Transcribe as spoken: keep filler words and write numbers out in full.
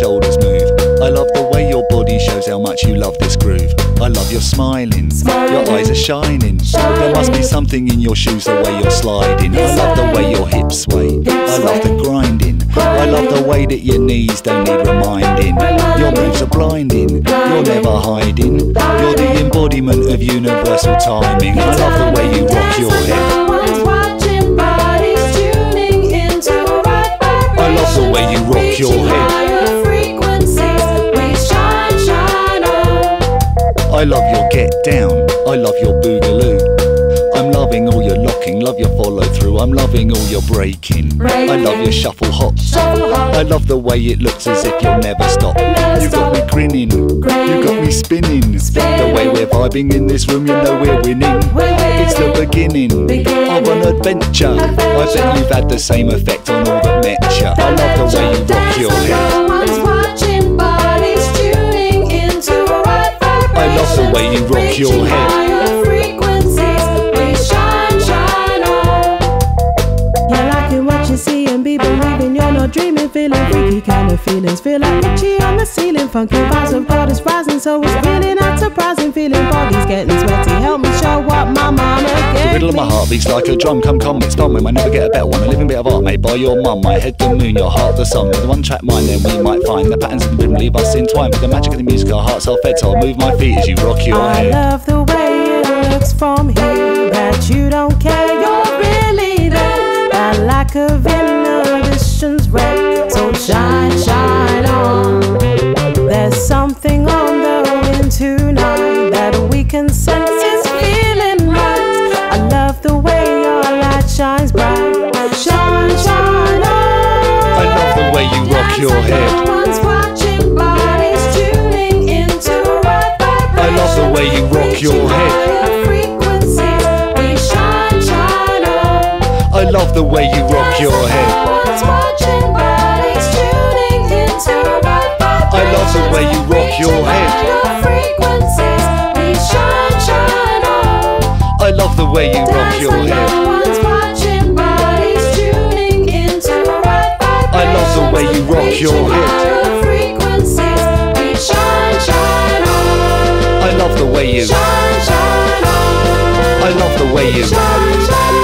shoulders move. I love the way your body shows how much you love this groove. I love your smiling, your eyes are shining. There must be something in your shoes, the way you're sliding. I love the way your hips sway, I love the grinding. I love the way that your knees don't need reminding. Your moves are blinding, you're never hiding. You're the embodiment of universal timing. I love the way you rock your head. I love the way you rock your head. I love your get down, I love your boogaloo. I'm loving all your locking, love your follow through. I'm loving all your breaking. I love your shuffle hops. I love the way it looks as if you'll never stop. You got me grinning, you got me spinning. The way we're vibing in this room, you know we're winning. It's the beginning of an adventure. I bet you've had the same effect on all that met ya. I love the way you rock your head. I love the way you rock your head. Dreaming, feeling freaky kind of feelings. Feel like Richie on the ceiling. Funky vibes of God is rising, so it's really not surprising. Feeling bodies getting sweaty. Help me show what my mama gave me. The riddle of my heart beats like a drum. Come, come, it's fun when I never get a better one. A living bit of art made by your mum. My head the moon, your heart the sun. With one track mind, then we might find the patterns and rhythm leave us entwined. With the magic of the music, our hearts are fed. So I'll move my feet as you rock your I head. I love the way it looks from here. That you don't care, you're really there. That lack of inhibition's red. So shine, shine on. There's something on the wind tonight that we can sense is feeling right. I love the way your light shines bright. Shine, shine on. I love the way you rock your head. Everyone's watching, bodies tuning into right vibration. I love the way you rock your head. We shine, shine on. I love the way you rock your head. I love the way you rock your head. I love the way you rock your head. I love the way you rock your head. I love the way you. I love the way you.